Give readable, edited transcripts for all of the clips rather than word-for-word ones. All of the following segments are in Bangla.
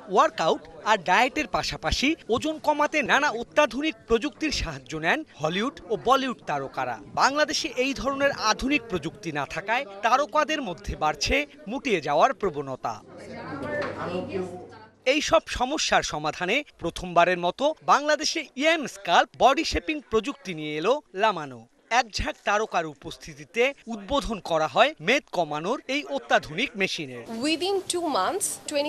ওয়ার্কআউট আর ডায়েটের পাশাপাশি ওজন কমাতে নানা অত্যাধুনিক প্রযুক্তির সাহায্য নেন হলিউড ও বলিউড তারকারা। বাংলাদেশে এই ধরনের আধুনিক প্রযুক্তি না থাকায় তারকাদের মধ্যে বাড়ছে মুটিয়ে যাওয়ার প্রবণতা। এই সব সমস্যার সমাধানে প্রথমবারের মতো বাংলাদেশে ইয়াম স্কাল্প বডি শেপিং প্রযুক্তি নিয়ে এলো লামানো। এক ঝাঁক তারকার উপস্থিতিতে উদ্বোধন করা হয় মেদ কমানোর এই অত্যাধুনিক মেশিনের। উইদিন 2 months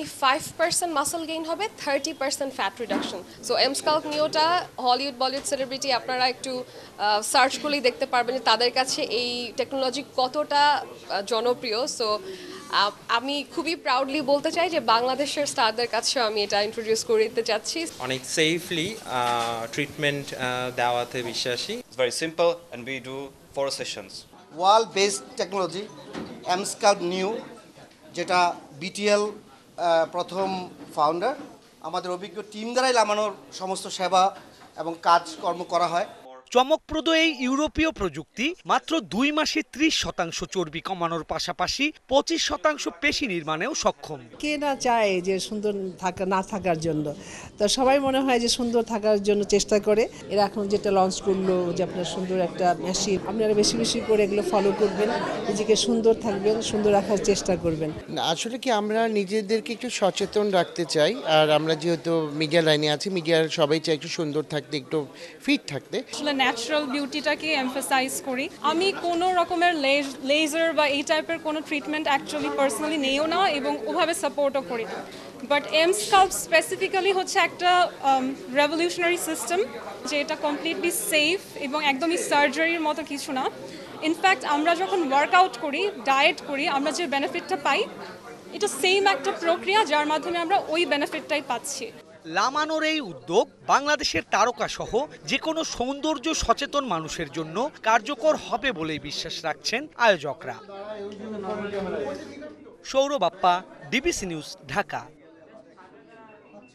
25% মাসল গেইন হবে, 30% fat reduction. So Emsculpt নিওটা হলিউড বলিউড সেলিব্রিটি আপনারা একটু সার্চ করলেই দেখতে পারবেন যে তাদের কাছে এই টেকনোলজি কতটা জনপ্রিয়। সো আমি খুবই প্রাউডলি বলতে চাই যে বাংলাদেশের স্টারদের কাছেও আমি এটা ইন্ট্রোডিউস করে দিতে চাচ্ছি। অনেক সেফলি ট্রিটমেন্ট দেওয়াতে বিশ্বাসী। It's very simple and we do 4 sessions. Wall based technology Emsculpt Neo, যেটা বিটিএল প্রথম ফাউন্ডার। আমাদের অভিজ্ঞ টিম দ্বারাই লামানোর সমস্ত সেবা এবং কাজকর্ম করা হয়। চমকপ্রদ এই ইউরোপীয় প্রযুক্তি মাত্র 2 মাসে 30% চর্বি কমানোর পাশাপাশি 25% পেশি নির্মাণেও সক্ষম। কে না চায় যে সুন্দর না থাকার জন্য, তো সবাই মনে হয় যে সুন্দর থাকার জন্য চেষ্টা করে। এরা এখন যেটা লঞ্চ করলো যে আপনার সুন্দর একটা মেশিন, আপনারা বেশি বেশি করে এগুলো ফলো করবেন, নিজেকে সুন্দর থাকবেন, সুন্দর রাখার চেষ্টা করবেন। আসলে কি আমরা নিজেদেরকে একটু সচেতন রাখতে চাই, আর আমরা যেহেতু মিডিয়া লাইনে আছি, মিডিয়ার সবাই চাই একটু সুন্দর থাকতে, একটু ফিট থাকতে। ন্যাচারাল বিউটিটাকে এমফাসাইজ করি। আমি কোনো রকমের লেজার বা এই টাইপের কোনো ট্রিটমেন্ট অ্যাকচুয়ালি পার্সোনালি নেইও না এবং ওভাবে সাপোর্টও করি না। বাট এম স্কাল্প স্পেসিফিক্যালি হচ্ছে একটা রেভলিউশনারি সিস্টেম, যে এটা কমপ্লিটলি সেফ এবং একদমই সার্জারির মতো কিছু না। ইনফ্যাক্ট আমরা যখন ওয়ার্কআউট করি, ডায়েট করি, আমরা যে বেনিফিটটা পাই এটা সেম একটা প্রক্রিয়া যার মাধ্যমে আমরা ওই বেনিফিটটাই পাচ্ছি। লামানোর এই উদ্যোগ বাংলাদেশের তারকা সহ যে কোনো সৌন্দর্য সচেতন মানুষের জন্য কার্যকর হবে বলেই বিশ্বাস রাখছেন আয়োজকরা। সৌরভ বাপ্পা, ডিবিসি নিউজ, ঢাকা।